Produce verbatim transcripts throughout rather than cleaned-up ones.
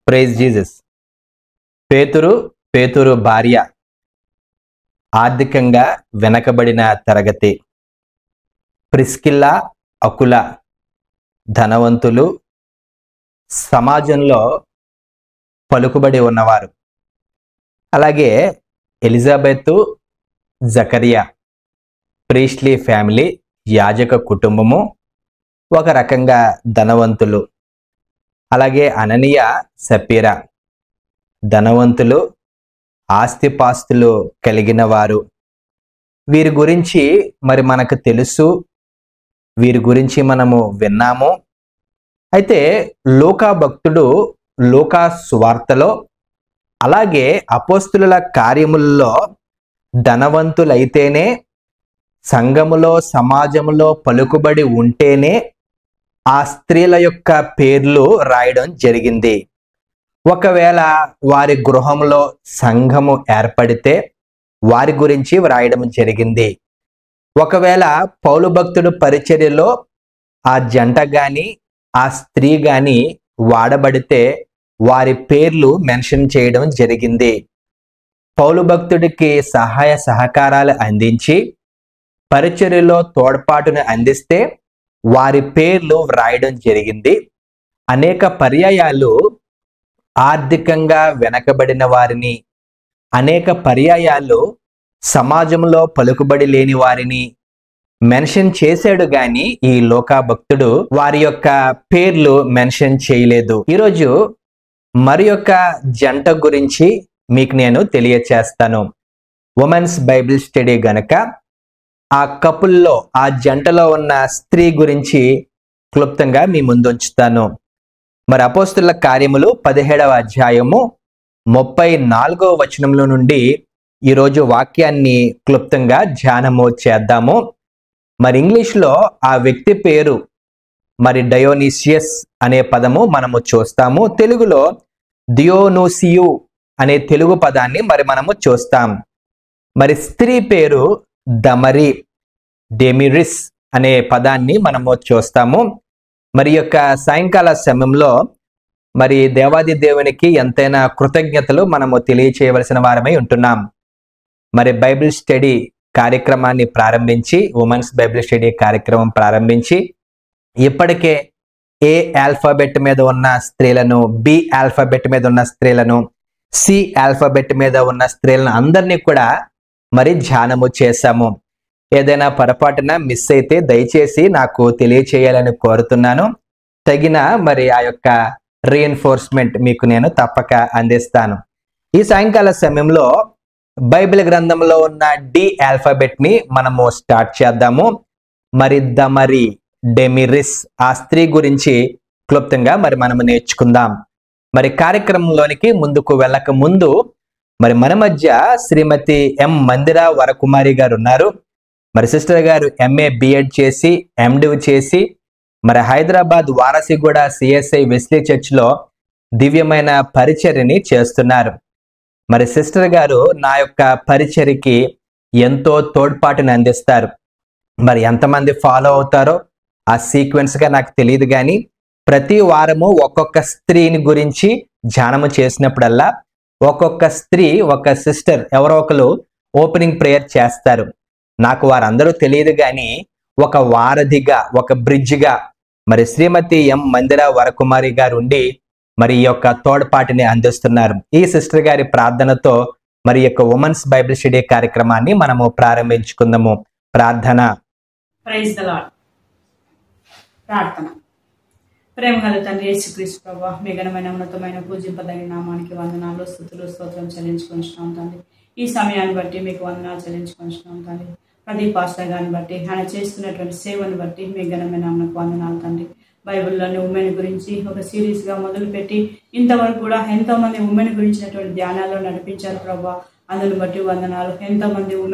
Praise Jesus. పేతురు పేతురు భార్య ఆర్థికంగా వెనకబడిన తరగతి. ప్రిస్కిల్లా అకుల ధనవంతులు, సమాజంలో పలుకుబడి ఉన్నవారు. అలాగే ఎలిజబెత్ జకరియా ప్రీస్ట్లీ ఫ్యామిలీ, యాజక కుటుంబము, ఒక రకంగా ధనవంతులు. అలాగే అననీయ సపీరా ధనవంతులు, ఆస్తిపాస్తులు కలిగిన వారు. వీరి గురించి మరి మనకు తెలుసు, వీరి గురించి మనము విన్నాము. అయితే లూకా భక్తుడు లూకా సువార్తలో అలాగే అపోస్తుల కార్యములలో ధనవంతులైతేనే, సంఘములో సమాజంలో పలుకుబడి ఉంటేనే ఆ స్త్రీల యొక్క పేర్లు రాయడం జరిగింది. ఒకవేళ వారి గృహంలో సంఘము ఏర్పడితే వారి గురించి వ్రాయడం జరిగింది. ఒకవేళ పౌలు భక్తుడు పరిచర్యలో ఆ జంట గాని ఆ స్త్రీ గాని వాడబడితే వారి పేర్లు మెన్షన్ చేయడం జరిగింది. పౌలు భక్తుడికి సహాయ సహకారాలు అందించి పరిచర్యలో తోడ్పాటును అందిస్తే వారి పేర్లు వ్రాయడం జరిగింది. అనేక పర్యాయాలు ఆర్థికంగా వెనకబడిన వారిని, అనేక పర్యాయాలు సమాజంలో పలుకుబడి లేని వారిని మెన్షన్ చేశాడు గాని ఈ లూకా భక్తుడు వారి యొక్క పేర్లు మెన్షన్ చేయలేదు. ఈరోజు మరి యొక్క జంట గురించి మీకు నేను తెలియచేస్తాను. ఉమెన్స్ బైబిల్ స్టడీ గనక ఆ కపుల్లో, ఆ జంటలో ఉన్న స్త్రీ గురించి క్లుప్తంగా మీ ముందు ఉంచుతాను. మరి అపోస్తుల కార్యములు పదిహేడవ అధ్యాయము ముప్పై నాలుగవ వచనంలో నుండి ఈరోజు వాక్యాన్ని క్లుప్తంగా ధ్యానము చేద్దాము. మరి ఇంగ్లీష్లో ఆ వ్యక్తి పేరు మరి డయోనిసియస్ అనే పదము మనము చూస్తాము. తెలుగులో దియోనూసియు అనే తెలుగు పదాన్ని మరి మనము చూస్తాం. మరి స్త్రీ పేరు దమరి, డెమిరిస్ అనే పదాన్ని మనము చూస్తాము. మరి యొక్క సాయంకాల సమయంలో మరి దేవాది దేవునికి ఎంతైనా కృతజ్ఞతలు మనము తెలియచేయవలసిన వారమై ఉంటున్నాం. మరి బైబిల్ స్టడీ కార్యక్రమాన్ని ప్రారంభించి, ఉమెన్స్ బైబిల్ స్టడీ కార్యక్రమం ప్రారంభించి ఇప్పటికే ఏ ఆల్ఫాబెట్ మీద ఉన్న స్త్రీలను, బి ఆల్ఫాబెట్ మీద ఉన్న స్త్రీలను, సి ఆల్ఫాబెట్ మీద ఉన్న స్త్రీలను అందరినీ కూడా మరి ధ్యానము చేశాము. ఏదైనా పొరపాటున మిస్ అయితే దయచేసి నాకు తెలియచేయాలని కోరుతున్నాను. తగిన మరి ఆ యొక్క రీఎన్ఫోర్స్మెంట్ మీకు నేను తప్పక అందిస్తాను. ఈ సాయంకాల సమయంలో బైబిల్ గ్రంథంలో ఉన్న డి ఆల్ఫాబెట్ ని మనము స్టార్ట్ చేద్దాము. మరి దమరి, డెమిరిస్ ఆ స్త్రీ గురించి క్లుప్తంగా మరి మనము నేర్చుకుందాం. మరి కార్యక్రమంలోనికి ముందుకు వెళ్ళక ముందు మరి మన మధ్య శ్రీమతి ఎం మందిరా వరకుమారి గారు ఉన్నారు. మరి సిస్టర్ గారు ఎంఏ బిఎడ్ చేసి, ఎండివ్ చేసి మరి హైదరాబాద్ వారసిగూడ సిఎస్ఐ వెస్లీ చర్చ్లో దివ్యమైన పరిచర్యని చేస్తున్నారు. మరి సిస్టర్ గారు నా యొక్క పరిచర్యకి ఎంతో తోడ్పాటుని అందిస్తారు. మరి ఎంతమంది ఫాలో అవుతారో ఆ సీక్వెన్స్గా నాకు తెలియదు కానీ ప్రతి వారము ఒక్కొక్క స్త్రీని గురించి ధ్యానము చేసినప్పుడల్లా ఒక్కొక్క స్త్రీ, ఒక సిస్టర్ ఎవరో ఒకరు ఓపెనింగ్ ప్రేయర్ చేస్తారు. నాకు వారందరూ తెలియదు కానీ ఒక వారధిగా, ఒక బ్రిడ్జ్గా మరి శ్రీమతి ఎం మందిరా వరకుమారి గారు ఉండి మరి ఈ యొక్క తోడ్పాటిని అందిస్తున్నారు. ఈ సిస్టర్ గారి ప్రార్థనతో మరి యొక్క ఉమెన్స్ బైబిల్ స్టడీ కార్యక్రమాన్ని మనము ప్రారంభించుకుందాము. ప్రార్థన. Praise the Lord. ప్రార్థన. ప్రేమ గల తండ్రి యేసుక్రీస్తు ప్రభువా, మీ ఘనమైన ఉన్నతమైన పూజింపదగిన నామానికి వందనాలు, స్తుతులు, స్తోత్రం చెల్లించుకుంటున్నాం తండ్రి. ఈ సమయాన్ని బట్టి మీకు వందనాలు చెల్లించుకుంటున్నాం తండ్రి. ప్రతి పాస్టర్ గారిని బట్టి, ఆయన చేస్తున్నటువంటి సేవను బట్టి మీ ఘనమైన నామకు వందనాలు తండ్రి. బైబిల్లోని ఉమెన్ గురించి ఒక సిరీస్గా మొదలుపెట్టి ఇంతవరకు కూడా ఎంతో మంది ఉమెన్ గురించినటువంటి ధ్యానాల్లో నడిపించారు ప్రభువా. అందును బట్టి వందనాలు. ఎంతో మంది ఉమెన్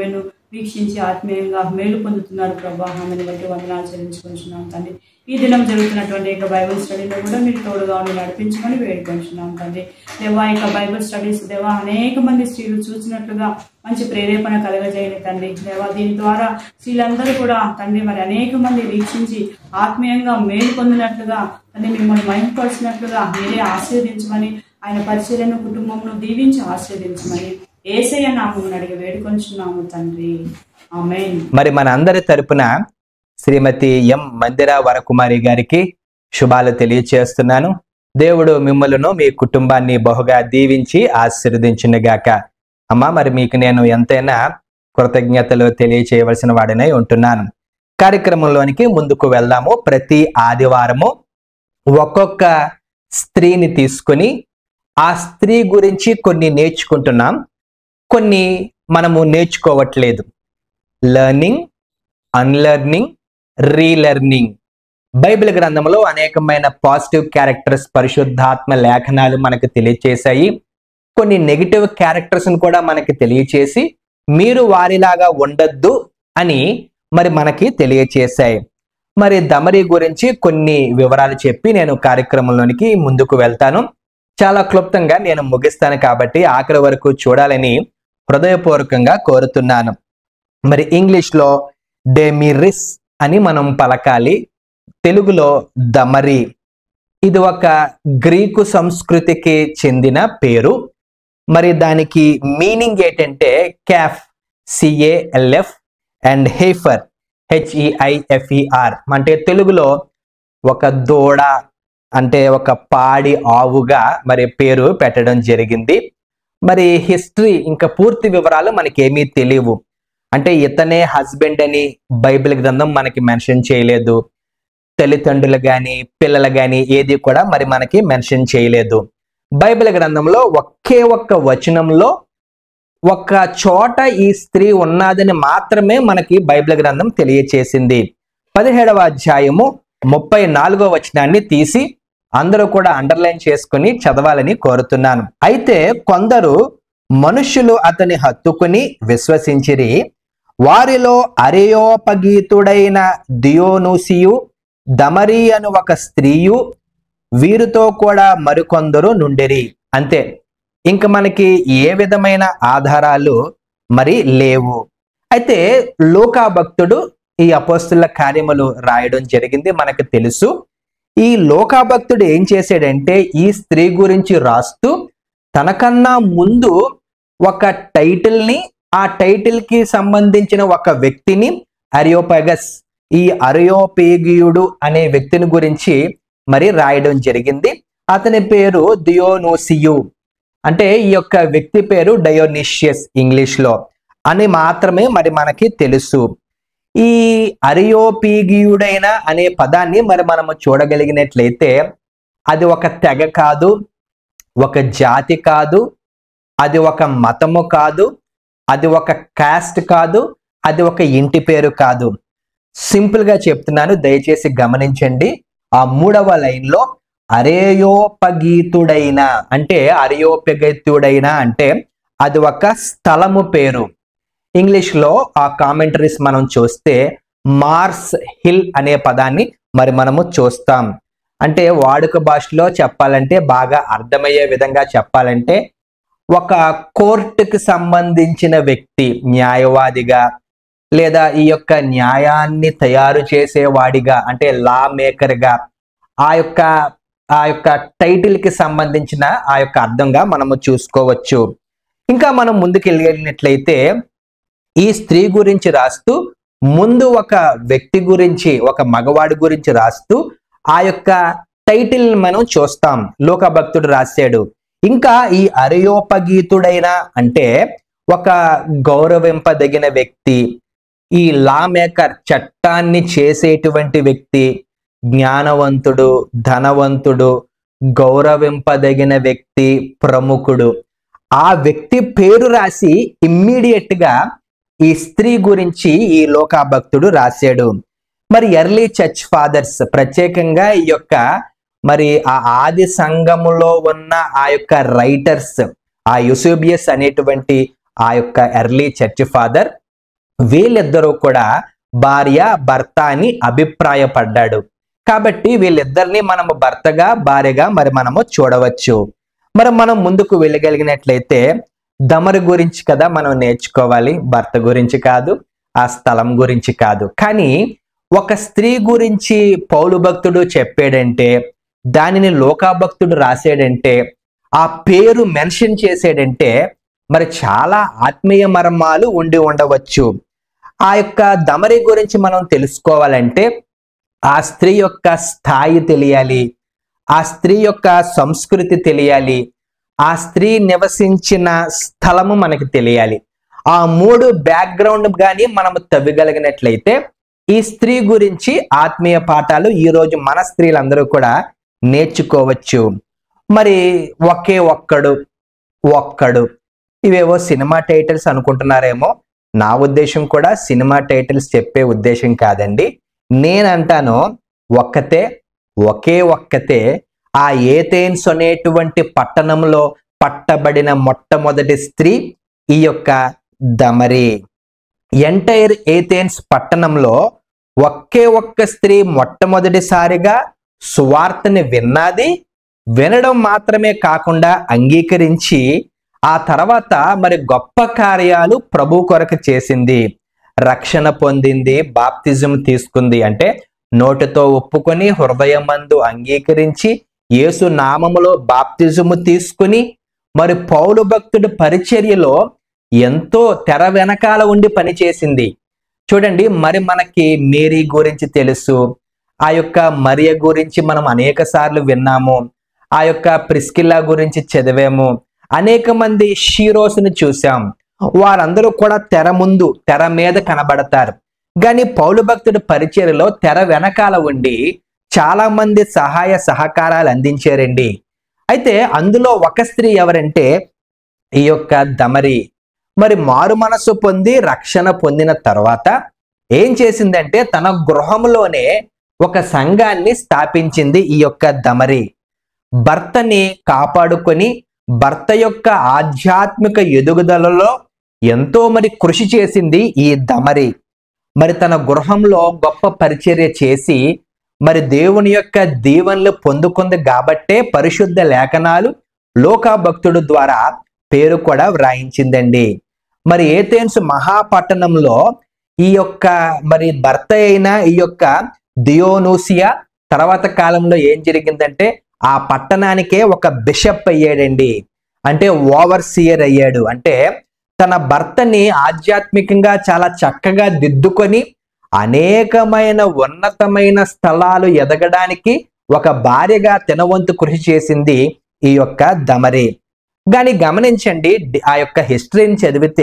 వీక్షించి ఆత్మీయంగా మేలు పొందుతున్నారు ప్రభా. ఆమెను బట్టి వందనాలు చెల్లించుకుంటున్నాం తండ్రి. ఈ దినం జరుగుతున్నటువంటి యొక్క బైబిల్ స్టడీలో కూడా మీరు తోడుగా ఉండి నడిపించమని వేడుకుంటున్నాం తండ్రి. దేవా యొక్క బైబిల్ స్టడీస్ దేవా అనేక మంది స్త్రీలు చూసినట్లుగా మంచి ప్రేరేపణ కలగజేయండి తండ్రి. దేవా దీని ద్వారా స్త్రీలందరూ కూడా తండ్రి మరి అనేక మంది వీక్షించి ఆత్మీయంగా మేలు పొందినట్లుగా తండ్రి మిమ్మల్ని మహిమపరిచినట్లుగా మీరే ఆశీర్వదించమని, ఆయన పరిచర్యను కుటుంబమును దీవించి ఆశీర్వదించమని యేసయ్య నామమున అడిగి వేడుకొంచున్నాము తండ్రి. ఆమేన్. మరి మన అందరి తరపున శ్రీమతి ఎం మందిర వరకుమారి గారికి శుభాలు తెలియచేస్తున్నాను. దేవుడు మిమ్మలను మీ కుటుంబాన్ని బహుగా దీవించి ఆశీర్వదించునుగాక. అమ్మా, మరి మీకు నేను ఎంతైనా కృతజ్ఞతలు తెలియచేయవలసిన వాడినై ఉంటున్నాను. కార్యక్రమంలోనికి ముందుకు వెళ్దాము. ప్రతి ఆదివారము ఒక్కొక్క స్త్రీని తీసుకొని ఆ స్త్రీ గురించి కొన్ని నేర్చుకుంటున్నాం, కొన్ని మనము నేర్చుకోవట్లేదు. Learning, unlearning, relearning. బైబిల్ గ్రంథంలో అనేకమైన పాజిటివ్ క్యారెక్టర్స్, పరిశుద్ధాత్మ లేఖనాలు మనకు తెలియచేశాయి. కొన్ని నెగిటివ్ క్యారెక్టర్స్ కూడా మనకి తెలియచేసి మీరు వారిలాగా ఉండొద్దు అని మరి మనకి తెలియచేశాయి. మరి దమరి గురించి కొన్ని వివరాలు చెప్పి నేను కార్యక్రమంలోనికి ముందుకు వెళ్తాను. చాలా క్లుప్తంగా నేను ముగిస్తాను కాబట్టి ఆఖరి వరకు చూడాలని హృదయపూర్వకంగా కోరుతున్నాను. మరి ఇంగ్లీష్లో డెమిరిస్ అని మనం పలకాలి, తెలుగులో దమరి. ఇది ఒక గ్రీకు సంస్కృతికి చెందిన పేరు. మరి దానికి మీనింగ్ ఏంటంటే క్యాఫ్, సిఏఎల్ఎఫ్, అండ్ హేఫర్, హెచ్ఈఐఎఫ్ఈఆర్. అంటే తెలుగులో ఒక దూడ, అంటే ఒక పాడి ఆవుగా మరి పేరు పెట్టడం జరిగింది. మరి హిస్టరీ ఇంకా పూర్తి వివరాలు మనకేమీ తెలియవు. అంటే ఇతనే హస్బెండ్ అని బైబిల్ గ్రంథం మనకి మెన్షన్ చేయలేదు. తల్లిదండ్రులు కానీ పిల్లలు కానీ ఏది కూడా మరి మనకి మెన్షన్ చేయలేదు. బైబిల్ గ్రంథంలో ఒకే ఒక్క వచనంలో ఒక చోట ఈ స్త్రీ ఉన్నదని మాత్రమే మనకి బైబిల్ గ్రంథం తెలియచేసింది. పదిహేడవ అధ్యాయము ముప్పై నాలుగో వచనాన్ని తీసి అందరూ కూడా అండర్లైన్ చేసుకుని చదవాలని కోరుతున్నాను. అయితే కొందరు మనుష్యులు అతని హత్తుకుని విశ్వసించిరి. వారిలో అరెయోపగీతుడైన దియోనూసియు, దమరి అను ఒక స్త్రీయు, వీరితో కూడా మరికొందరు నుండిరి. అంతే, ఇంక మనకి ఏ విధమైన ఆధారాలు మరి లేవు. అయితే లూకా భక్తుడు ఈ అపోస్తుల కార్యములు రాయడం జరిగింది, మనకు తెలుసు. ఈ లూకా భక్తుడు ఏం చేశాడంటే ఈ స్త్రీ గురించి రాస్తూ తనకన్నా ముందు ఒక టైటిల్ ని, ఆ టైటిల్ కి సంబంధించిన ఒక వ్యక్తిని, అరియోపగస్, ఈ అరియోపేగియుడు అనే వ్యక్తిని గురించి మరి రాయడం జరిగింది. అతని పేరు దియోనూసియు. అంటే ఈ యొక్క వ్యక్తి పేరు డయోనిషియస్ ఇంగ్లీష్ లో అని మాత్రమే మరి మనకి తెలుసు. ఈ అరియోపీగియుడైన అనే పదాన్ని మరి మనము చూడగలిగినట్లయితే అది ఒక తెగ కాదు, ఒక జాతి కాదు, అది ఒక మతము కాదు, అది ఒక కాస్ట్ కాదు, అది ఒక ఇంటి పేరు కాదు. సింపుల్ గా చెప్తున్నాను, దయచేసి గమనించండి. ఆ మూడవ లైన్ లో అరేయోపగీతుడైన అంటే అరేయోపగీతుడైన అంటే అది ఒక స్థలము పేరు. ఇంగ్లీష్ లో ఆ కామెంటరీస్ మనం చూస్తే మార్స్ హిల్ అనే పదాన్ని మరి మనము చూస్తాం. అంటే వాడుక భాషలో చెప్పాలంటే, బాగా అర్థమయ్యే విధంగా చెప్పాలంటే, ఒక కోర్టుకి సంబంధించిన వ్యక్తి, న్యాయవాదిగా లేదా ఈ యొక్క న్యాయాన్ని తయారు చేసేవాడిగా అంటే లా మేకర్గా ఆ యొక్క ఆ యొక్క టైటిల్ కి సంబంధించిన ఆ యొక్క అర్థంగా మనము చూసుకోవచ్చు. ఇంకా మనం ముందుకు వెళ్ళినట్లయితే ఈ స్త్రీ గురించి రాస్తూ ముందు ఒక వ్యక్తి గురించి, ఒక మగవాడి గురించి రాస్తూ ఆ యొక్క టైటిల్ మనం చూస్తాం. లూకా భక్తుడు రాశాడు. ఇంకా ఈ అరేయోపగీతుడైన అంటే ఒక గౌరవింపదగిన వ్యక్తి, ఈ లా మేకర్, చట్టాన్ని చేసేటువంటి వ్యక్తి, జ్ఞానవంతుడు, ధనవంతుడు, గౌరవింపదగిన వ్యక్తి, ప్రముఖుడు. ఆ వ్యక్తి పేరు రాసి ఇమ్మీడియట్ గా ఈ స్త్రీ గురించి ఈ లూకా భక్తుడు రాశాడు. మరి ఎర్లీ చర్చ్ ఫాదర్స్, ప్రత్యేకంగా ఈ యొక్క మరి ఆ ఆది సంఘములో ఉన్న ఆ యొక్క రైటర్స్, ఆ యూసేబియస్ అనేటువంటి ఆ యొక్క ఎర్లీ చర్చ్ ఫాదర్ వీళ్ళిద్దరూ కూడా భార్య భర్త అని అభిప్రాయపడ్డాడు. కాబట్టి వీళ్ళిద్దరిని మనము భర్తగా భార్యగా మరి మనము చూడవచ్చు. మరి మనం ముందుకు వెళ్ళగలిగినట్లయితే దమరి గురించి కదా మనం నేర్చుకోవాలి, భర్త గురించి కాదు, ఆ స్థలం గురించి కాదు. కానీ ఒక స్త్రీ గురించి పౌలు భక్తుడు చెప్పాడంటే, దానిని లోకా భక్తుడు రాసాడంటే, ఆ పేరు మెన్షన్ చేసాడంటే మరి చాలా ఆత్మీయ మర్మాలు ఉండి ఉండవచ్చు. ఆ యొక్క దమరి గురించి మనం తెలుసుకోవాలంటే ఆ స్త్రీ యొక్క స్థాయి తెలియాలి, ఆ స్త్రీ యొక్క సంస్కృతి తెలియాలి, ఆ స్త్రీ నివసించిన స్థలము మనకి తెలియాలి. ఆ మూడు బ్యాక్గ్రౌండ్ కానీ మనం తవ్వగలిగినట్లయితే ఈ స్త్రీ గురించి ఆత్మీయ పాఠాలు ఈరోజు మన స్త్రీలందరూ కూడా నేర్చుకోవచ్చు. మరి ఒకే ఒక్కడు ఒక్కడు ఇవేవో సినిమా టైటిల్స్ అనుకుంటున్నారేమో. నా ఉద్దేశం కూడా సినిమా టైటిల్స్ చెప్పే ఉద్దేశం కాదండి. నేనంటాను ఒక్కతే, ఒకే ఒక్కతే ఆ ఏథెన్స్ అనేటువంటి పట్టణంలో పట్టబడిన మొట్టమొదటి స్త్రీ ఈ యొక్క దమరి. ఎంటైర్ ఏథెన్స్ పట్టణంలో ఒకే ఒక్క స్త్రీ మొట్టమొదటిసారిగా సువార్తని విన్నది. వినడం మాత్రమే కాకుండా అంగీకరించి ఆ తర్వాత మరి గొప్ప కార్యాలు ప్రభు కొరకు చేసింది, రక్షణ పొందింది, బాప్తిజం తీసుకుంది. అంటే నోటితో ఒప్పుకొని హృదయమందు అంగీకరించి యేసు నామములో బాప్తిజము తీసుకుని మరి పౌలు భక్తుడి పరిచర్యలో ఎంతో తెర వెనకాల ఉండి పనిచేసింది. చూడండి, మరి మనకి మేరీ గురించి తెలుసు, ఆ యొక్క మరియ గురించి మనం అనేక సార్లు విన్నాము, ఆ యొక్క ప్రిస్కిల్లా గురించి చదివాము, అనేక మంది హీరోస్ని చూసాం. వారందరూ కూడా తెర ముందు తెర మీద కనబడతారు. కానీ పౌలు భక్తుడి పరిచర్యలో తెర వెనకాల ఉండి చాలా మంది సహాయ సహకారాలు అందించారండి. అయితే అందులో ఒక స్త్రీ ఎవరంటే ఈ యొక్క దమరి. మరి మారు మనసు పొంది రక్షణ పొందిన తర్వాత ఏం చేసిందంటే తన గృహంలోనే ఒక సంఘాన్ని స్థాపించింది ఈ యొక్క దమరి. భర్తని కాపాడుకొని భర్త యొక్క ఆధ్యాత్మిక ఎదుగుదలలో ఎంతో మరి కృషి చేసింది ఈ దమరి. మరి తన గృహంలో గొప్ప పరిచర్య చేసి మరి దేవుని యొక్క దీవెనలు పొందుకుంది కాబట్టే పరిశుద్ధ లేఖనాలు లోకా భక్తుడు ద్వారా పేరు కూడా వ్రాయించిందండి. మరి ఏథెన్స్ మహాపట్టణంలో ఈ యొక్క మరి భర్త అయిన ఈ యొక్క దియోనూసియా తర్వాత కాలంలో ఏం జరిగిందంటే ఆ పట్టణానికే ఒక బిషప్ అయ్యాడండి. అంటే ఓవర్సియర్ అయ్యాడు. అంటే తన భర్తని ఆధ్యాత్మికంగా చాలా చక్కగా దిద్దుకొని అనేకమైన ఉన్నతమైన స్థలాలు ఎదగడానికి ఒక భార్యగా తినవంతు కృషి చేసింది ఈ యొక్క దమరి. కానీ గమనించండి, ఆ యొక్క హిస్టరీని చదివితే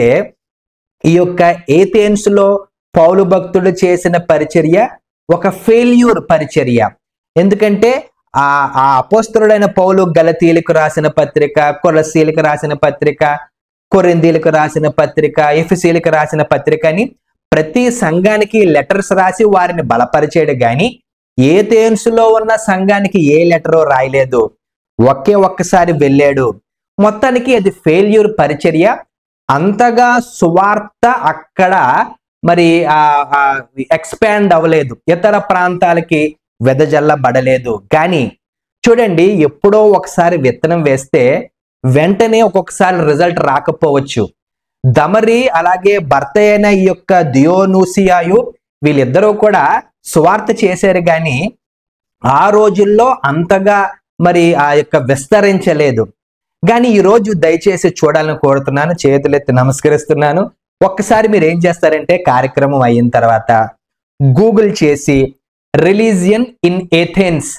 ఈ యొక్క ఏథెన్స్ లో పౌలు భక్తుడు చేసిన పరిచర్య ఒక ఫెయిల్యూర్ పరిచర్య. ఎందుకంటే ఆ ఆ అపోస్తలుడైన పౌలు గలతీలకు రాసిన పత్రిక, కొలసీలకు రాసిన పత్రిక, కొరింథీలకు రాసిన పత్రిక, ఎఫెసీలకు రాసిన పత్రిక అని ప్రతి సంఘానికి లెటర్స్ రాసి వారిని బలపరిచాడు. కానీ ఏథెన్స్ లో ఉన్న సంఘానికి ఏ లెటరో రాయలేదు. ఒకే ఒక్కసారి వెళ్ళాడు. మొత్తానికి అది ఫెయిల్యూర్ పరిచర్య. అంతగా సువార్త అక్కడ మరి ఆ ఎక్స్పాండ్ అవ్వలేదు, ఇతర ప్రాంతాలకి వెదజల్లబడలేదు. కానీ చూడండి, ఎప్పుడో ఒకసారి విత్తనం వేస్తే వెంటనే ఒక్కొక్కసారి రిజల్ట్ రాకపోవచ్చు. దమరి అలాగే భర్త అయిన ఈ యొక్క దియోనూసియాయు వీళ్ళిద్దరూ కూడా సువార్త చేశారు. కానీ ఆ రోజుల్లో అంతగా మరి ఆ యొక్క విస్తరించలేదు. కానీ ఈరోజు దయచేసి చూడాలని కోరుతున్నాను, చేతులెత్తి నమస్కరిస్తున్నాను. ఒక్కసారి మీరు ఏం చేస్తారంటే కార్యక్రమం అయిన తర్వాత గూగుల్ చేసి రిలీజియన్ ఇన్ ఏథెన్స్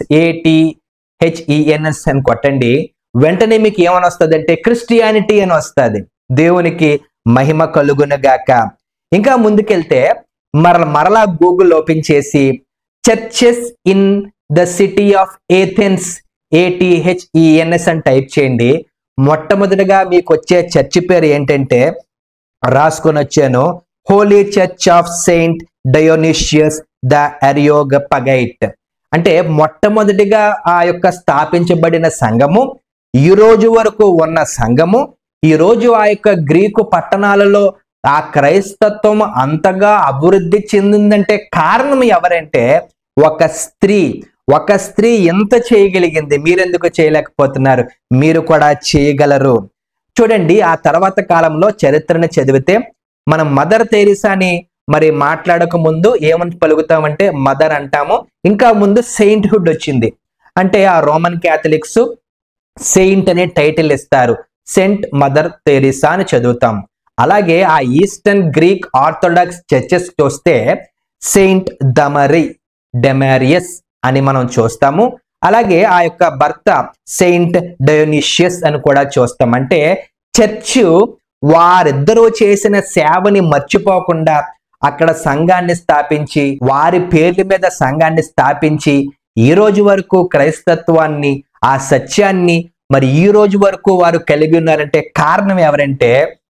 ఏటీహెచ్ఈఎన్ఎస్ అని కొట్టండి. వెంటనే మీకు ఏమని వస్తుంది అంటే క్రిస్టియానిటీ అని వస్తుంది. దేవునికి మహిమ కలుగునగాక. ఇంకా ముందుకెళ్తే మరల మరలా గూగుల్ ఓపెన్ చేసి churches in the city of Athens A T H E N S అని టైప్ చేయండి. మొట్టమొదటిగా మీకు వచ్చే చర్చి పేరు ఏంటంటే రాసుకొని వచ్చాను, Holy Church of Saint Dionysius the Areopagite. అంటే మొట్టమొదటిగా ఆ యొక్క స్థాపించబడిన సంఘము, ఈ రోజు వరకు ఉన్న సంఘము, ఈ రోజు ఆ యొక్క గ్రీకు పట్టణాలలో ఆ క్రైస్తత్వం అంతగా అభివృద్ధి చెందిందంటే కారణం ఎవరంటే ఒక స్త్రీ. ఒక స్త్రీ ఎంత చేయగలిగింది, మీరెందుకు చేయలేకపోతున్నారు? మీరు కూడా చేయగలరు. చూడండి, ఆ తర్వాత కాలంలో చరిత్రను చదివితే మనం మదర్ తెరీసాని మరి మాట్లాడక ముందు ఏమని పలుకుతామంటే మదర్ అంటాము. ఇంకా ముందు సెయింట్హుడ్ వచ్చింది. అంటే ఆ రోమన్ క్యాథలిక్స్ సెయింట్ అనే టైటిల్ ఇస్తారు. సెయింట్ మదర్ తెరీసా అని చదువుతాం. అలాగే ఆ ఈస్టర్న్ గ్రీక్ ఆర్థోడాక్స్ చర్చెస్ చూస్తే సెయింట్ దమరి డెమారియస్ అని మనం చూస్తాము. అలాగే ఆ యొక్క భర్త సెయింట్ డయోనిషియస్ అని కూడా చూస్తాం. అంటే చర్చ్ వారిద్దరూ చేసిన సేవని మర్చిపోకుండా అక్కడ సంఘాన్ని స్థాపించి, వారి పేర్ల మీద సంఘాన్ని స్థాపించి, ఈ రోజు వరకు క్రైస్తత్వాన్ని, ఆ సత్యాన్ని మరి ఈ రోజు వరకు వారు కలిగి ఉన్నారంటే కారణం ఎవరంటే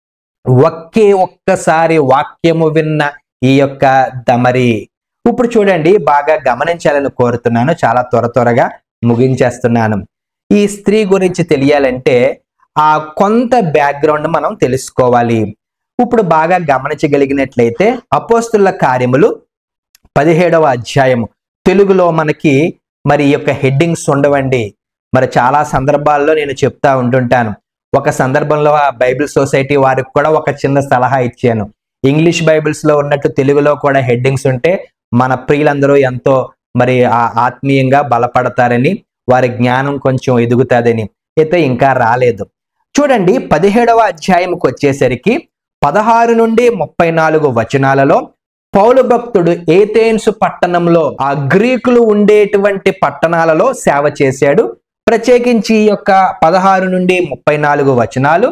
ఒకే ఒక్కసారి వాక్యము విన్న ఈ యొక్క దమరి. ఇప్పుడు చూడండి, బాగా గమనించాలని కోరుతున్నాను, చాలా త్వర త్వరగా ముగించేస్తున్నాను. ఈ స్త్రీ గురించి తెలియాలంటే ఆ కొంత బ్యాక్గ్రౌండ్ మనం తెలుసుకోవాలి. ఇప్పుడు బాగా గమనించగలిగినట్లయితే అపోస్తుల కార్యములు పదిహేడవ అధ్యాయము తెలుగులో మనకి మరి ఈ యొక్క హెడ్డింగ్స్ ఉండవండి. మరి చాలా సందర్భాల్లో నేను చెప్తా ఉంటుంటాను. ఒక సందర్భంలో ఆ బైబిల్ సొసైటీ వారికి కూడా ఒక చిన్న సలహా ఇచ్చాను. ఇంగ్లీష్ బైబిల్స్ లో ఉన్నట్టు తెలుగులో కూడా హెడ్డింగ్స్ ఉంటే మన ప్రియులందరూ ఎంతో మరి ఆ ఆత్మీయంగా బలపడతారని, వారి జ్ఞానం కొంచెం ఎదుగుతాదని. అయితే ఇంకా రాలేదు. చూడండి, పదిహేడవ అధ్యాయంకి వచ్చేసరికి పదహారు నుండి ముప్పై నాలుగు వచనాలలో పౌలు భక్తుడు ఏథెన్స్ పట్టణంలో ఆ గ్రీకులు ఉండేటువంటి పట్టణాలలో సేవ చేశాడు. ప్రత్యేకించి ఈ యొక్క పదహారు నుండి ముప్పై నాలుగు వచనాలు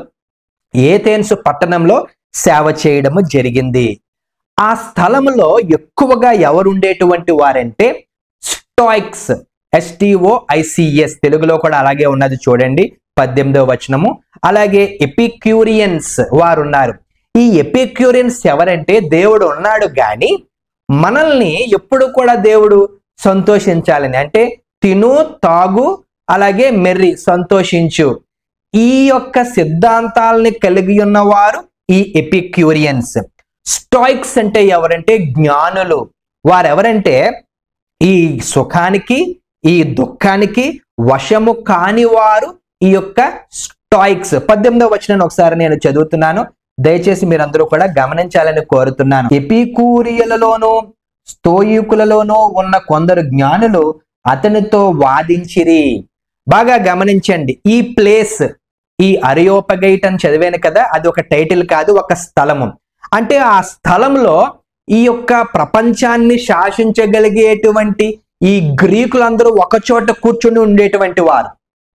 ఏథెన్స్ పట్టణంలో సేవ చేయడము జరిగింది. ఆ స్థలంలో ఎక్కువగా ఎవరు ఉండేటువంటి వారంటే స్టాయిక్స్, ఎస్టిఓఐసిఎస్, తెలుగులో కూడా అలాగే ఉన్నది చూడండి పద్దెనిమిదవ వచనము. అలాగే ఎపిక్యూరియన్స్ వారు ఉన్నారు. ఈ ఎపిక్యూరియన్స్ ఎవరంటే దేవుడు ఉన్నాడు కానీ మనల్ని ఎప్పుడు కూడా దేవుడు సంతోషించాలని, అంటే తిను తాగు అలాగే మెర్రి సంతోషించు, ఈ యొక్క సిద్ధాంతాలని కలిగి ఉన్నవారు ఈ ఎపిక్యూరియన్స్. స్టాయిక్స్ అంటే ఎవరంటే జ్ఞానులు. వారెవరంటే ఈ సుఖానికి ఈ దుఃఖానికి వశము కాని వారు ఈ యొక్క స్టాయిక్స్. పద్దెనిమిదవ వచనాన్ని ఒకసారి నేను చదువుతున్నాను, దయచేసి మీరందరూ కూడా గమనించాలని కోరుతున్నాను. ఎపికూరియలలోనూ స్తోయికులలోనూ ఉన్న కొందరు జ్ఞానులు అతనితో వాదించిరి. బాగా గమనించండి, ఈ ప్లేస్, ఈ అరియోపగైట్ అని చదివాను కదా, అది ఒక టైటిల్ కాదు, ఒక స్థలము. అంటే ఆ స్థలంలో ఈ యొక్క ప్రపంచాన్ని శాసించగలిగేటువంటి ఈ గ్రీకులందరూ ఒక చోట కూర్చుని ఉండేటువంటి వారు.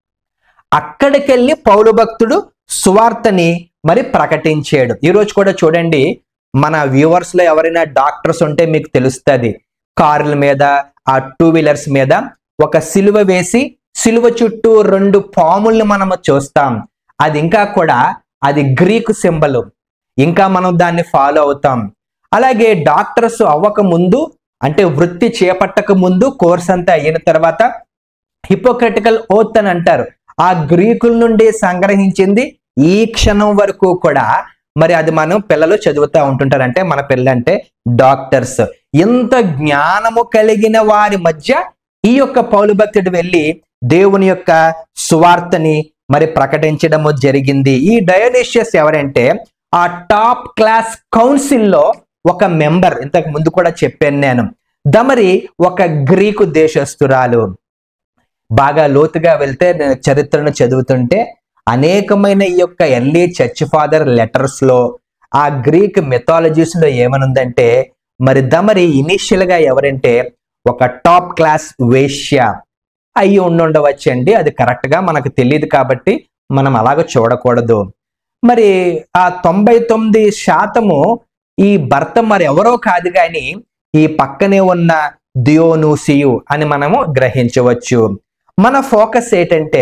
అక్కడికెళ్ళి పౌలు భక్తుడు సువార్తని మరి ప్రకటించాడు. ఈరోజు కూడా చూడండి, మన వ్యూవర్స్ లో ఎవరైనా డాక్టర్స్ ఉంటే మీకు తెలుస్తుంది, కార్ల మీద ఆ టూ వీలర్స్ మీద ఒక సిలువ వేసి సిలువ చుట్టూ రెండు పాముల్ని మనము చూస్తాం. అది ఇంకా కూడా అది గ్రీకు సింబల్, ఇంకా మనం దాన్ని ఫాలో అవుతాం. అలాగే డాక్టర్స్ అవ్వక ముందు, అంటే వృత్తి చేపట్టక ముందు, కోర్స్ అంతా అయిన తర్వాత హిపోక్రటికల్ ఓత్ అని అంటారు. ఆ గ్రీకుల నుండి సంగ్రహించింది ఈ క్షణం వరకు కూడా మరి అది మనం పిల్లలు చదువుతూ ఉంటుంటారు. అంటే మన పిల్లలంటే డాక్టర్స్. ఇంత జ్ఞానము కలిగిన వారి మధ్య ఈ యొక్క పౌలు భక్తుడు వెళ్ళి దేవుని యొక్క సువార్తని మరి ప్రకటించడము జరిగింది. ఈ డయోనిషియస్ ఎవరంటే ఆ టాప్ క్లాస్ కౌన్సిల్లో ఒక మెంబర్. ఇంతకు ముందు కూడా చెప్పాను నేను. దమరి ఒక గ్రీకు దేశస్తురాలు. బాగా లోతుగా వెళ్తే నేను చరిత్రను చదువుతుంటే అనేకమైన ఈ యొక్క ఎర్లీ చర్చ్ ఫాదర్ లెటర్స్ లో, ఆ గ్రీక్ మెథాలజీస్ లో ఏమనుందంటే మరి దమరి ఇనిషియల్ గా ఎవరంటే ఒక టాప్ క్లాస్ వేశ్య అయ్యి ఉండుండవచ్చండి. అది కరెక్ట్ గా మనకు తెలియదు కాబట్టి మనం అలాగ చూడకూడదు. మరి ఆ తొంభై తొమ్మిది శాతము ఈ భర్త మరి ఎవరో కాదు కానీ ఈ పక్కనే ఉన్న దియోనూసియు అని మనము గ్రహించవచ్చు. మన ఫోకస్ ఏంటంటే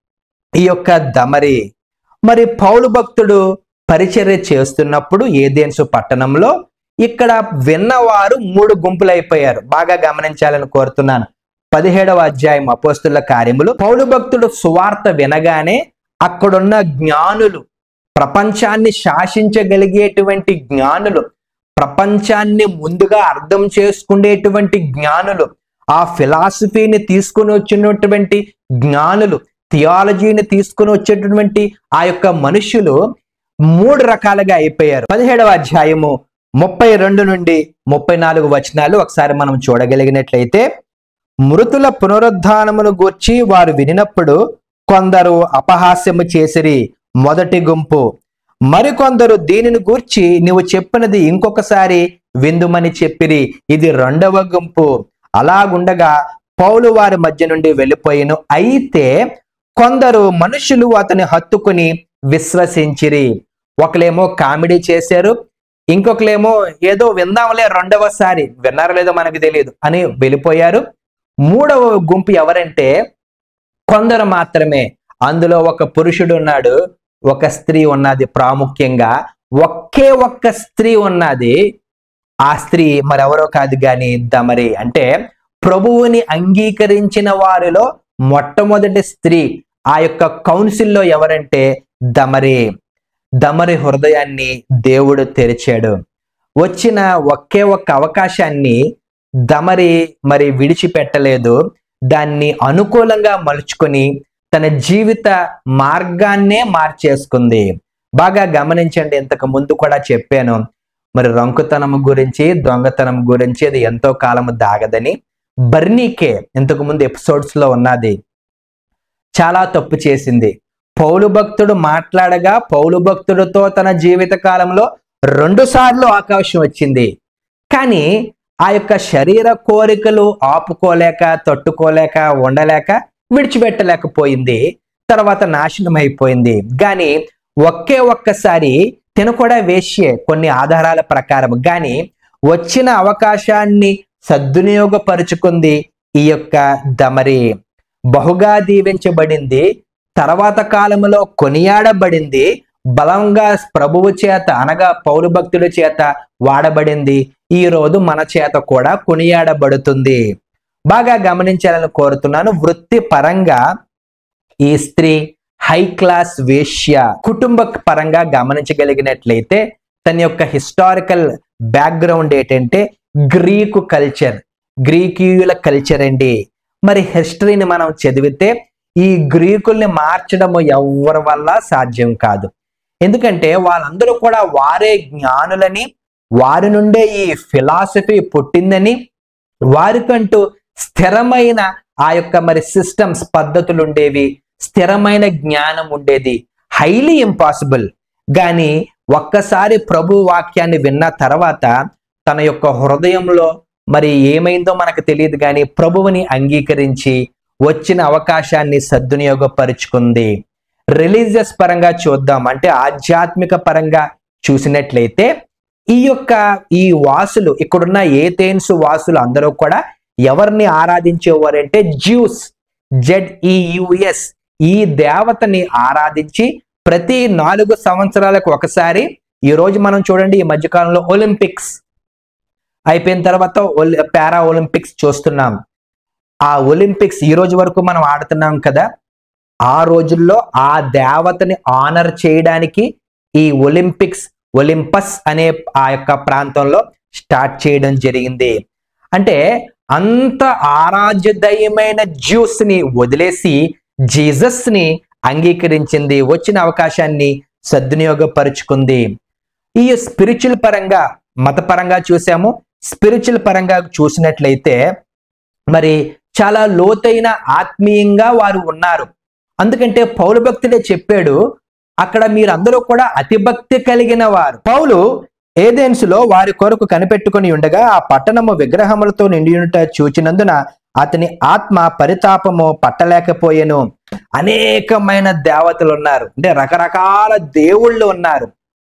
ఈ యొక్క దమరి. మరి పౌలు భక్తుడు పరిచర్య చేస్తున్నప్పుడు ఏథెన్సు పట్టణంలో ఇక్కడ విన్నవారు మూడు గుంపులైపోయారు. బాగా గమనించాలని కోరుతున్నాను. పదిహేడవ అధ్యాయం అపోస్తుల కార్యములు. పౌలు భక్తుడు సువార్త వినగానే అక్కడున్న జ్ఞానులు, ప్రపంచాన్ని శాసించగలిగేటువంటి జ్ఞానులు, ప్రపంచాన్ని ముందుగా అర్థం చేసుకునేటువంటి జ్ఞానులు, ఆ ఫిలాసఫీని తీసుకుని వచ్చినటువంటి జ్ఞానులు, థియాలజీని తీసుకుని వచ్చేటటువంటి ఆ యొక్క మనుషులు మూడు రకాలుగా అయిపోయారు. పదిహేడవ అధ్యాయము ముప్పై రెండు నుండి ముప్పై నాలుగు వచనాలు ఒకసారి మనం చూడగలిగినట్లయితే, మృతుల పునరుద్ధానమును గూర్చి వారు వినినప్పుడు కొందరు అపహాస్యము చేసిరి మొదటి గుంపు, మరికొందరు దీనిని గూర్చి నీవు చెప్పినది ఇంకొకసారి విందుమని చెప్పిరి ఇది రెండవ గుంపు. అలాగుండగా పౌలు వారి మధ్య నుండి వెళ్ళిపోయిను. అయితే కొందరు మనుషులు అతని హత్తుకుని విశ్వసించిరి. ఒకలేమో కామెడీ చేశారు, ఇంకొకలేమో ఏదో విందాంలే రెండవసారి, విన్నారో లేదో మనకు తెలియదు అని వెళ్ళిపోయారు. మూడవ గుంపు ఎవరంటే కొందరు మాత్రమే. అందులో ఒక పురుషుడు ఉన్నాడు, ఒక స్త్రీ ఉన్నది. ప్రాముఖ్యంగా ఒకే ఒక్క స్త్రీ ఉన్నది. ఆ స్త్రీ మరెవరో కాదు గాని దమరి. అంటే ప్రభువుని అంగీకరించిన వారిలో మొట్టమొదటి స్త్రీ ఆ యొక్క కౌన్సిల్లో ఎవరంటే దమరి. దమరి హృదయాన్ని దేవుడు తెరిచాడు. వచ్చిన ఒకే ఒక్క అవకాశాన్ని దమరి మరి విడిచిపెట్టలేదు. దాన్ని అనుకూలంగా మలుచుకొని తన జీవిత మార్గాన్నే మార్చేసుకుంది. బాగా గమనించండి, ఇంతకు ముందు కూడా చెప్పాను మరి రంకుతనం గురించి, దొంగతనం గురించి, అది ఎంతో కాలం దాగదని. బర్నీకే ఇంతకు ముందు ఎపిసోడ్స్ లో ఉన్నది. చాలా తప్పు చేసింది. పౌలు భక్తుడు మాట్లాడగా పౌలు భక్తుడితో తన జీవిత కాలంలో రెండు సార్లు అవకాశం వచ్చింది. కానీ ఆ యొక్క శరీర కోరికలు ఆపుకోలేక, తట్టుకోలేక, ఉండలేక విడిచిపెట్టలేకపోయింది. తర్వాత నాశనం అయిపోయింది. కానీ ఒకే ఒక్కసారి తిన కూడా వేశ్యే కొన్ని ఆధారాల ప్రకారం. కానీ వచ్చిన అవకాశాన్ని సద్వినియోగపరుచుకుంది ఈ యొక్క దమరి. బహుగా దీవించబడింది. తర్వాత కాలంలో కొనియాడబడింది. బలంగా ప్రభువు చేత అనగా పౌలు భక్తుడి చేత వాడబడింది. ఈ రోజు మన చేత కూడా కొనియాడబడుతుంది. బాగా గమనించాలని కోరుతున్నాను. వృత్తి పరంగా ఈ స్త్రీ హై క్లాస్ వేశ్య. కుటుంబ పరంగా గమనించగలిగినట్లయితే తన యొక్క హిస్టారికల్ బ్యాక్గ్రౌండ్ ఏంటంటే గ్రీకు కల్చర్, గ్రీకీయుల కల్చర్ అండి. మరి హిస్టరీని మనం చదివితే ఈ గ్రీకుల్ని మార్చడము ఎవరి వల్ల సాధ్యం కాదు. ఎందుకంటే వాళ్ళందరూ కూడా వారే జ్ఞానులని, వారి నుండే ఈ ఫిలాసఫీ పుట్టిందని, వారికంటూ స్థిరమైన ఆ యొక్క మరి సిస్టమ్స్, పద్ధతులు ఉండేవి, స్థిరమైన జ్ఞానం ఉండేది. Highly impossible. కానీ ఒక్కసారి ప్రభు వాక్యాన్ని విన్న తర్వాత తన యొక్క హృదయంలో మరి ఏమైందో మనకు తెలియదు, కానీ ప్రభువుని అంగీకరించి వచ్చిన అవకాశాన్ని సద్వినియోగపరుచుకుంది. రిలీజియస్ పరంగా చూద్దాం, అంటే ఆధ్యాత్మిక పరంగా చూసినట్లయితే ఈ యొక్క ఈ వాసులు, ఇక్కడున్న ఏథెన్స్ వాసులు అందరూ కూడా ఎవరిని ఆరాధించేవారంటే జ్యూస్, జెడ్ఈయుఎస్, ఈ దేవతని ఆరాధించి ప్రతి నాలుగు సంవత్సరాలకు ఒకసారి, ఈ రోజు మనం చూడండి ఈ మధ్యకాలంలో ఒలింపిక్స్ అయిపోయిన తర్వాత పారా ఒలింపిక్స్ చూస్తున్నాం. ఆ ఒలింపిక్స్ ఈ రోజు వరకు మనం ఆడుతున్నాం కదా, ఆ రోజుల్లో ఆ దేవతని ఆనర్ చేయడానికి ఈ ఒలింపిక్స్, ఒలింపస్ అనే ఆ యొక్క ప్రాంతంలో స్టార్ట్ చేయడం జరిగింది. అంటే అంత ఆరాధ్యదయమైన జ్యూస్ ని వదిలేసి జీసస్ ని అంగీకరించింది. వచ్చిన అవకాశాన్ని సద్వినియోగపరుచుకుంది. ఈ స్పిరిచువల్ పరంగా, మతపరంగా చూసాము. స్పిరిచువల్ పరంగా చూసినట్లయితే మరి చాలా లోతైన ఆత్మీయంగా వారు ఉన్నారు. అందుకంటే పౌలు భక్తుడే చెప్పాడు, అక్కడ మీరందరూ కూడా అతిభక్తి కలిగిన వారు. పౌలు ఏథెన్సులో వారి కొరకు కనిపెట్టుకుని ఉండగా ఆ పట్టణము విగ్రహములతో నిండియుట చూచినందున అతని ఆత్మ పరితాపము పట్టలేకపోయెను. అనేకమైన దేవతలు ఉన్నారు, అంటే రకరకాల దేవుళ్ళు ఉన్నారు.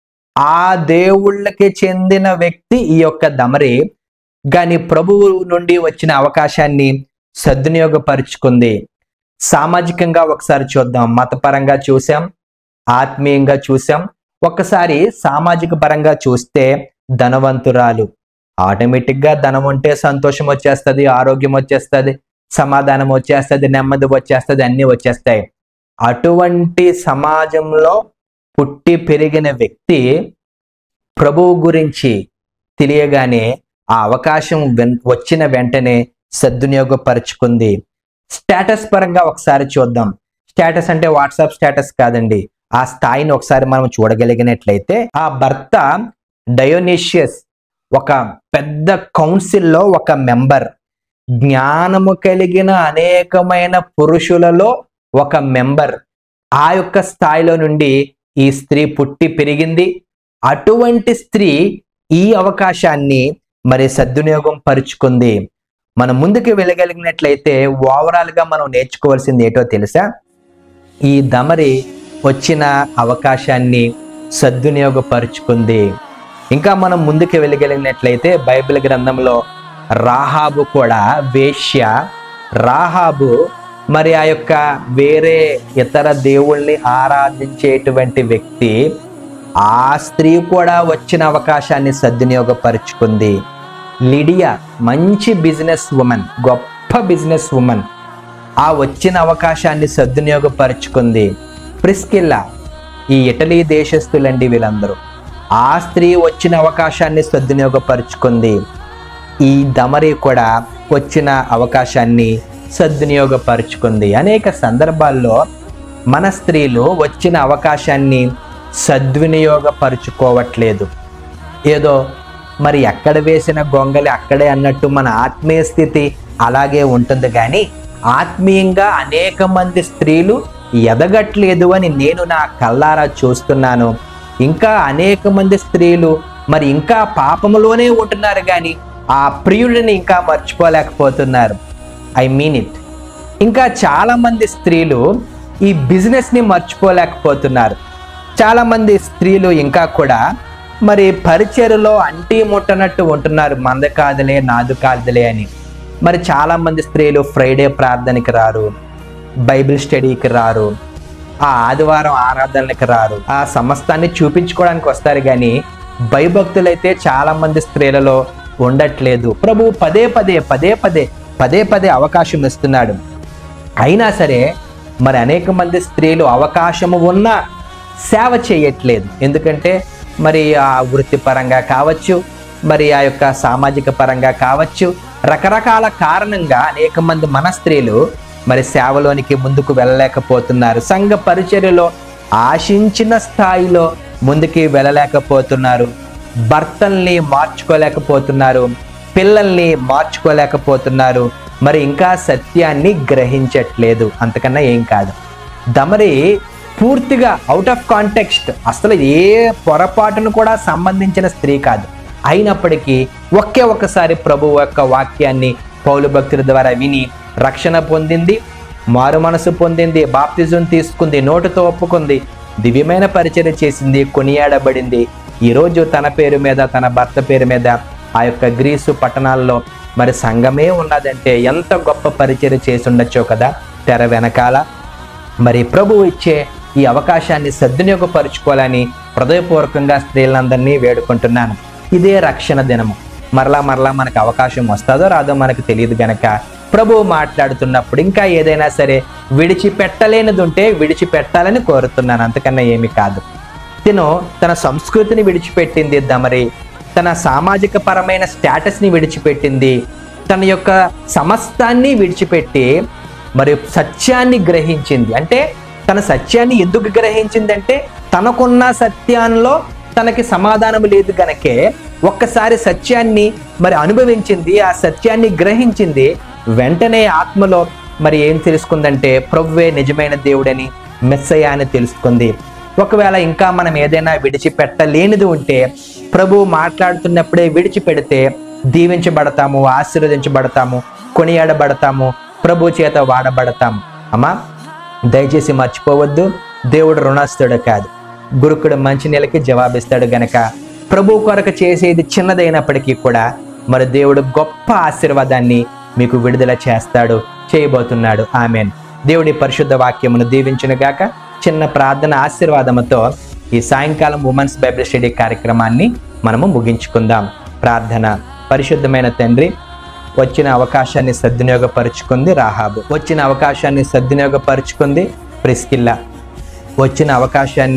ఆ దేవుళ్ళకి చెందిన వ్యక్తి ఈ యొక్క దమరి. కానీ ప్రభువు నుండి వచ్చిన అవకాశాన్ని సద్వినియోగపరుచుకుంది. సామాజికంగా ఒకసారి చూద్దాం. మతపరంగా చూసాం, ఆత్మీయంగా చూసాం. ఒక్కసారి సామాజిక పరంగా చూస్తే ధనవంతురాలు. ఆటోమేటిక్ గా ధనం ఉంటే సంతోషం వచ్చేస్తుంది, ఆరోగ్యం వచ్చేస్తుంది, సమాధానం వచ్చేస్తుంది, నెమ్మది వచ్చేస్తుంది, అన్ని వచ్చేస్తాయి. అటువంటి సమాజంలో పుట్టి పెరిగిన వ్యక్తి ప్రభువు గురించి తెలియగానే ఆ అవకాశం వెన్- వచ్చిన వెంటనే సద్వినియోగపరుచుకుంది. స్టేటస్ పరంగా ఒకసారి చూద్దాం. స్టేటస్ అంటే వాట్సాప్ స్టేటస్ కాదండి. ఆ స్థాయిని ఒకసారి మనం చూడగలిగినట్లయితే ఆ భర్త డయోనిషియస్ ఒక పెద్ద కౌన్సిల్లో ఒక మెంబర్, జ్ఞానము కలిగిన అనేకమైన పురుషులలో ఒక మెంబర్. ఆ యొక్క స్థాయిలో నుండి ఈ స్త్రీ పుట్టి పెరిగింది. అటువంటి స్త్రీ ఈ అవకాశాన్ని మరి సద్వినియోగం పరుచుకుంది. మనం ముందుకు వెళ్ళగలిగినట్లయితే ఓవరాల్ గా మనం నేర్చుకోవాల్సింది ఏంటో తెలుసా? ఈ దమరి వచ్చిన అవకాశాన్ని సద్వినియోగపరుచుకుంది. ఇంకా మనం ముందుకు వెళ్ళగలిగినట్లయితే బైబిల్ గ్రంథంలో రాహాబు కూడా వేశ్య. రాహాబు మరి ఆ యొక్క వేరే ఇతర దేవుళ్ళని ఆరాధించేటువంటి వ్యక్తి. ఆ స్త్రీ కూడా వచ్చిన అవకాశాన్ని సద్వినియోగపరుచుకుంది. లిడియా మంచి బిజినెస్ ఉమెన్, గొప్ప బిజినెస్ ఉమెన్, ఆ వచ్చిన అవకాశాన్ని సద్వినియోగపరుచుకుంది. ప్రిస్కిల్లా ఈ ఇటలీ దేశస్థులండి వీళ్ళందరూ. ఆ స్త్రీ వచ్చిన అవకాశాన్ని సద్వినియోగపరుచుకుంది. ఈ దమరి కూడా వచ్చిన అవకాశాన్ని సద్వినియోగపరుచుకుంది. అనేక సందర్భాల్లో మన స్త్రీలు వచ్చిన అవకాశాన్ని సద్వినియోగపరుచుకోవట్లేదు. ఏదో మరి ఎక్కడ వేసిన గొంగలి అక్కడే అన్నట్టు మన ఆత్మీయ స్థితి అలాగే ఉంటుంది. కానీ ఆత్మీయంగా అనేక మంది స్త్రీలు ఎదగట్లేదు అని నేను నా కళ్ళారా చూస్తున్నాను. ఇంకా అనేక మంది స్త్రీలు మరి ఇంకా పాపములోనే ఉంటున్నారు, కానీ ఆ ప్రియుడిని ఇంకా మర్చిపోలేకపోతున్నారు. I mean it. ఇంకా చాలా మంది స్త్రీలు ఈ బిజినెస్ని మర్చిపోలేకపోతున్నారు. చాలా మంది స్త్రీలు ఇంకా కూడా మరి పరిచర్యలో అంటీ ముట్టనట్టు ఉంటున్నారు. మంద కాదులే నాదు కాదులే అని. మరి చాలా మంది స్త్రీలు ఫ్రైడే ప్రార్థనకి రారు, బైబిల్ స్టడీకి రారు, ఆ ఆదివారం ఆరాధనలకు రారు. ఆ సమస్తాన్ని చూపించుకోవడానికి వస్తారు, కానీ భయభక్తులైతే చాలా మంది స్త్రీలలో ఉండట్లేదు. ప్రభు పదే పదే పదే పదే పదే పదే అవకాశం ఇస్తున్నాడు. అయినా సరే మరి అనేక మంది స్త్రీలు అవకాశము ఉన్నా సేవ చేయట్లేదు. ఎందుకంటే మరి ఆ వృత్తిపరంగా కావచ్చు, మరి ఆ యొక్క సామాజిక పరంగా కావచ్చు, రకరకాల కారణంగా అనేక మంది మన స్త్రీలు మరి సేవలోనికి ముందుకు వెళ్ళలేకపోతున్నారు. సంఘ పరిచర్యలో ఆశించిన స్థాయిలో ముందుకి వెళ్ళలేకపోతున్నారు. భర్తల్ని మార్చుకోలేకపోతున్నారు, పిల్లల్ని మార్చుకోలేకపోతున్నారు, మరి ఇంకా సత్యాన్ని గ్రహించట్లేదు. అంతకన్నా ఏం కాదు. దమరి పూర్తిగా అవుట్ ఆఫ్ కాంటెక్స్ట్, అసలు ఏ పొరపాటును కూడా సంబంధించిన స్త్రీ కాదు. అయినప్పటికీ ఒకే ఒక్కసారి ప్రభు యొక్క వాక్యాన్ని పౌలు భక్తుల ద్వారా విని రక్షణ పొందింది, మారు మనసు పొందింది, బాప్తిజం తీసుకుంది, నోటితో ఒప్పుకుంది, దివ్యమైన పరిచర్య చేసింది, కొనియాడబడింది. ఈరోజు తన పేరు మీద, తన భర్త పేరు మీద ఆ యొక్క గ్రీసు పట్టణాల్లో మరి సంఘమే ఉన్నదంటే ఎంత గొప్ప పరిచర్య చేసి ఉండొచ్చో కదా తెర వెనకాల. మరి ప్రభువు ఇచ్చే ఈ అవకాశాన్ని సద్వినియోగపరుచుకోవాలని హృదయపూర్వకంగా స్త్రీలందరినీ వేడుకుంటున్నాను. ఇదే రక్షణ దినము. మరలా మరలా మనకు అవకాశం వస్తుందో రాదో మనకు తెలియదు గనక ప్రభువు మాట్లాడుతున్నప్పుడు ఇంకా ఏదైనా సరే విడిచిపెట్టలేనిది ఉంటే విడిచిపెట్టాలని కోరుతున్నాను. అంతకన్నా ఏమి కాదు. తిను తన సంస్కృతిని విడిచిపెట్టింది దమరి, తన సామాజిక పరమైన స్టేటస్ని విడిచిపెట్టింది, తన యొక్క సమస్తాన్ని విడిచిపెట్టి మరి సత్యాన్ని గ్రహించింది. అంటే తన సత్యాన్ని ఎందుకు గ్రహించిందంటే తనకున్న సత్యంలో తనకి సమాధానం లేదు గనకే ఒక్కసారి సత్యాన్ని మరి అనుభవించింది, ఆ సత్యాన్ని గ్రహించింది. వెంటనే ఆత్మలో మరి ఏం తెలుసుకుందంటే ప్రభువే నిజమైన దేవుడని, మెస్సయ్య అని తెలుసుకుంది. ఒకవేళ ఇంకా మనం ఏదైనా విడిచిపెట్టలేనిది ఉంటే ప్రభు మాట్లాడుతున్నప్పుడే విడిచిపెడితే దీవించబడతాము, ఆశీర్వదించబడతాము, కొనియాడబడతాము, ప్రభు చేత వాడబడతాము. అమ్మా దయచేసి మర్చిపోవద్దు, దేవుడు రుణస్తుడు కాదు, గురుకుడు మంచి నెలకి జవాబిస్తాడు గనక ప్రభు కొరకు చేసేది చిన్నదైనప్పటికీ కూడా మరి దేవుడు గొప్ప ఆశీర్వాదాన్ని మీకు విడుదల చేస్తాడు, చేయబోతున్నాడు. ఆమెన్. దేవుడి పరిశుద్ధ వాక్యమును దీవించును గాక. చిన్న ప్రార్థన ఆశీర్వాదముతో ఈ సాయంకాలం ఉమెన్స్ బైబిల్ స్టడీ కార్యక్రమాన్ని మనము ముగించుకుందాం. ప్రార్థన. పరిశుద్ధమైన తండ్రి, వచ్చిన అవకాశాన్ని సద్వినియోగపరుచుకుంది రాహాబు, వచ్చిన అవకాశాన్ని సద్వినియోగపరుచుకుంది ప్రిస్కిల్లా, వచ్చిన అవకాశాన్ని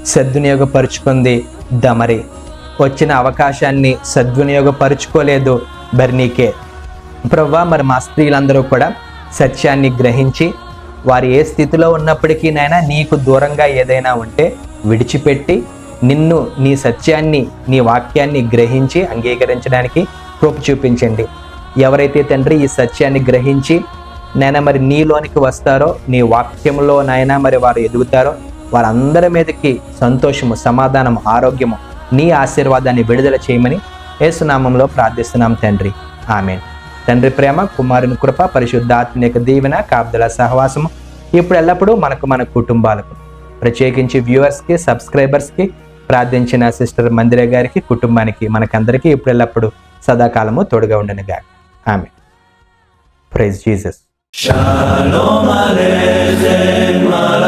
సద్వినియోగపరుచుకుంది దమరి. వచ్చిన అవకాశాన్ని సద్వినియోగపరుచుకోలేదు బెర్నీకే. ప్రభువా, మరి మా స్త్రీలందరూ కూడా సత్యాన్ని గ్రహించి వారు ఏ స్థితిలో ఉన్నప్పటికీ నాయన నీకు దూరంగా ఏదైనా ఉంటే విడిచిపెట్టి నిన్ను, నీ సత్యాన్ని, నీ వాక్యాన్ని గ్రహించి అంగీకరించడానికి కృప చూపించండి. ఎవరైతే తండ్రి ఈ సత్యాన్ని గ్రహించి నాయన మరి నీలోనికి వస్తారో, నీ వాక్యంలో నాయన మరి వారు ఎదుగుతారో వారందరి మీదకి సంతోషము, సమాధానము, ఆరోగ్యము, నీ ఆశీర్వాదాన్ని విడుదల చేయమని యేసునామంలో ప్రార్థిస్తున్నాం తండ్రి. ఆమేన్. తండ్రి ప్రేమ, కుమారుని కృప, పరిశుద్ధాత్మ యొక్క దీవెన, కాపుదల సహవాసము ఇప్పుడు ఎల్లప్పుడూ మనకు, మన కుటుంబాలకు, ప్రత్యేకించి వ్యూవర్స్కి, సబ్స్క్రైబర్స్కి, ప్రార్థించిన సిస్టర్ మందిర గారికి, కుటుంబానికి, మనకందరికీ ఇప్పుడు ఎల్లప్పుడూ సదాకాలము తోడుగా ఉండనుగా. Amen. Praise Jesus. Shalom Aleichem.